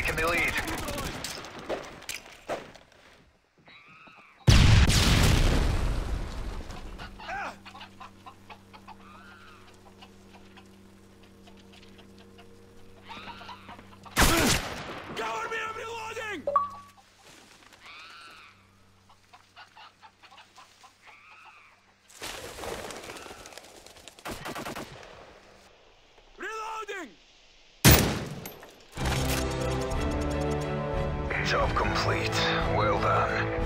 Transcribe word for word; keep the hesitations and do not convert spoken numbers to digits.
taking the lead. Cover me, I'm reloading! Reloading! Job complete. Well done.